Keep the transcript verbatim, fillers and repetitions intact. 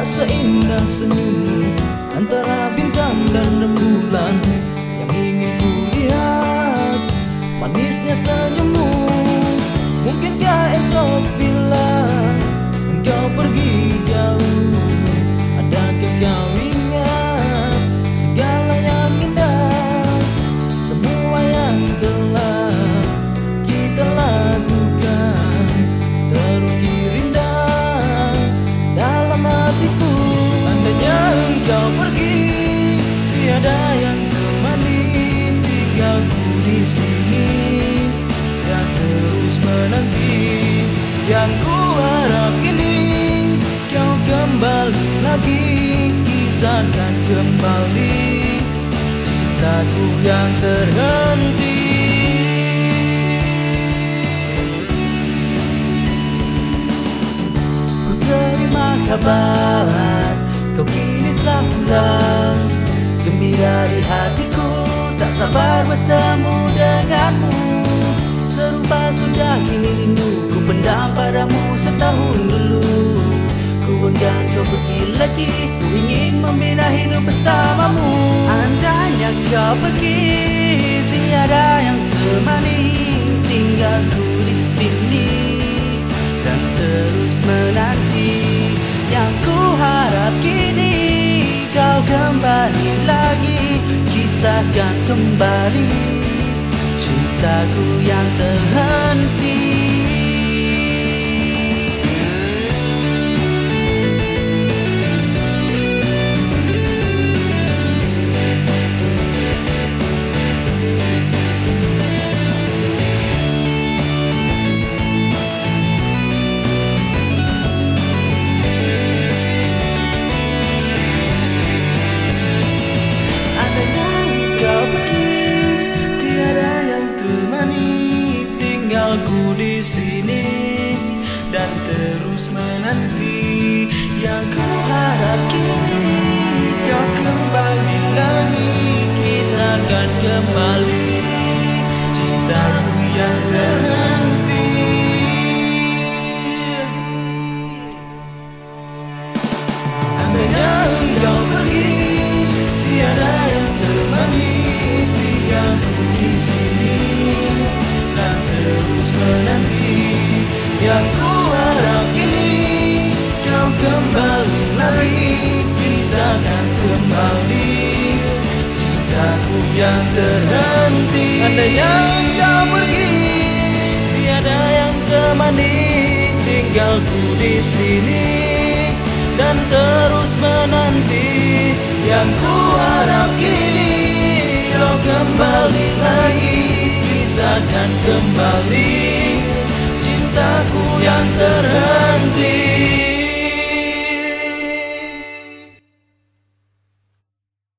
seindah senyummu antara bintang dan rembulan yang ingin ku lihat manisnya senyummu. Mungkinkah esok bila engkau pergi jauh, adakah kau ingat segala yang indah, semua yang telah kita lakukan terukir indah dalam hatiku. Andainya engkau pergi, tiada yang temani, tinggalku di sini dan terus menanti. Yang ku harap kini kau kembali lagi, kisahkan kembali cintaku yang terhenti. Ku terima kabar kau kini telah pulang, gembira di hatiku, tak sabar bertemu denganmu. Serupa sudah kini rindu ku pendam padamu setahun dulu. Ku enggan kau pergi lagi, ku ingin membina hidup bersamamu. Andainya kau pergi, tiada yang temani, tinggalku di sini dan terus menanti. Yang ku harap kini kau kembali lagi, kisahkan kembali cintaku yang terhenti. Tinggalku di sini dan terus menanti. Yang ku harap kini kau kembali lagi, kisahkan kembali cintaku yang terhenti. Andainya engkau pergi, tiada yang temani, tinggalku di sini dan terus menanti. Yang ku harap kini kau kembali lagi, kisahkan kembali cintaku yang terhenti. Andainya engkau pergi, tiada yang temani, tinggalku di sini dan terus menanti. Yang ku harap kini kau kembali lagi, kisahkan kembali cintaku yang terhenti.